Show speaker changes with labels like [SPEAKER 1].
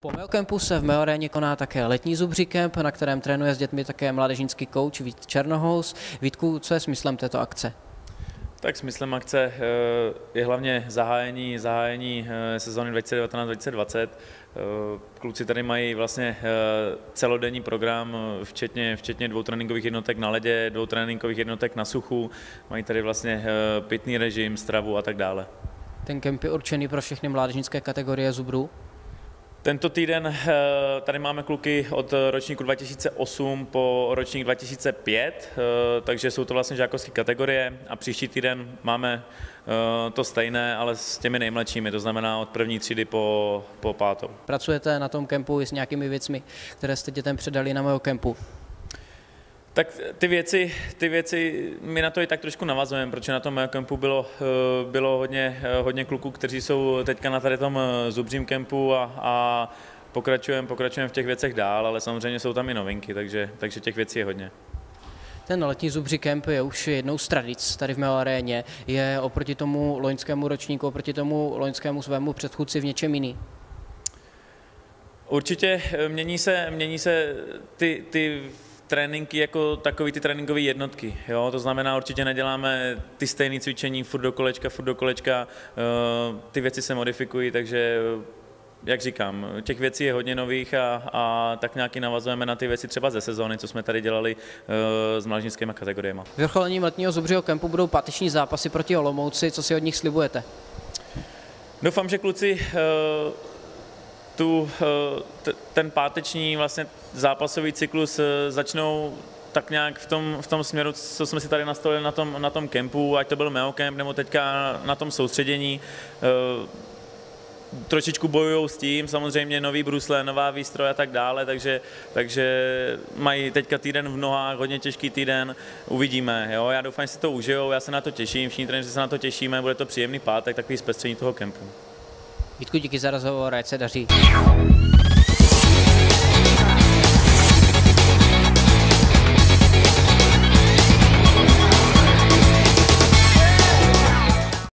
[SPEAKER 1] Po Meokempu se v Meoaréně koná také letní zubří kemp, na kterém trénuje s dětmi také mládežnický kouč Vít Černohous. Vítku, co je smyslem této akce?
[SPEAKER 2] Tak smyslem akce je hlavně zahájení sezóny 2019-2020. Kluci tady mají vlastně celodenní program, včetně 2 tréninkových jednotek na ledě, 2 tréninkových jednotek na suchu. Mají tady vlastně pitný režim, stravu a tak dále.
[SPEAKER 1] Ten kemp je určený pro všechny mládežnické kategorie zubrů?
[SPEAKER 2] Tento týden tady máme kluky od ročníku 2008 po ročník 2005, takže jsou to vlastně žákovské kategorie a příští týden máme to stejné, ale s těmi nejmladšími, to znamená od první třídy po 5.
[SPEAKER 1] Pracujete na tom kempu i s nějakými věcmi, které jste dětem předali na Meokempu?
[SPEAKER 2] Tak ty věci, my na to i tak trošku navazujeme, protože na tom kempu bylo hodně kluků, kteří jsou teďka na tady tom zubřím kempu a pokračujeme v těch věcech dál, ale samozřejmě jsou tam i novinky, takže těch věcí je hodně.
[SPEAKER 1] Ten letní zubří kemp je už jednou z tradic tady v Meoaréně. Je oproti tomu loňskému ročníku, oproti tomu loňskému svému předchůdci v něčem jiný?
[SPEAKER 2] Určitě mění se ty tréninky jako takový ty tréninkové jednotky, jo? To znamená, určitě neděláme ty stejné cvičení furt do kolečka, ty věci se modifikují, takže jak říkám, těch věcí je hodně nových a tak nějaký navazujeme na ty věci třeba ze sezóny, co jsme tady dělali s mládežnickými kategoriemi.
[SPEAKER 1] Vyvrcholením letního zubřího kempu budou páteční zápasy proti Olomouci, co si od nich slibujete?
[SPEAKER 2] Doufám, že kluci ten páteční vlastně zápasový cyklus začnou tak nějak v tom směru, co jsme si tady nastavili na tom kempu, ať to byl Meokemp nebo teďka na tom soustředění. Trošičku bojují s tím, samozřejmě nový brusle, nová výstroj a tak dále, takže mají teďka týden v nohách, hodně těžký týden, uvidíme. Jo? Já doufám, že si to užijou, já se na to těším, všichni trenéři se na to těšíme, bude to příjemný pátek, takový zpestření toho kempu.
[SPEAKER 1] Vítku, díky za rozhovor, ať se daří.